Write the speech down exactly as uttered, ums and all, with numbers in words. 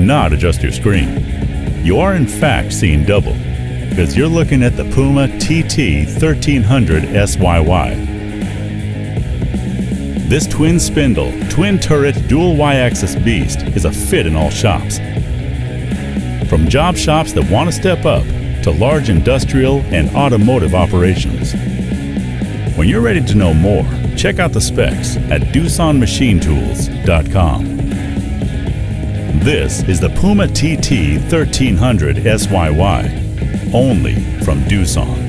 not adjust your screen. You are in fact seeing double, because you're looking at the PUMA T T thirteen hundred S Y Y. This twin spindle, twin turret, dual Y-axis beast is a fit in all shops. From job shops that want to step up to large industrial and automotive operations. When you're ready to know more, check out the specs at Doosan Machine Tools dot com. This is the PUMA T T thirteen hundred S Y Y, only from Doosan.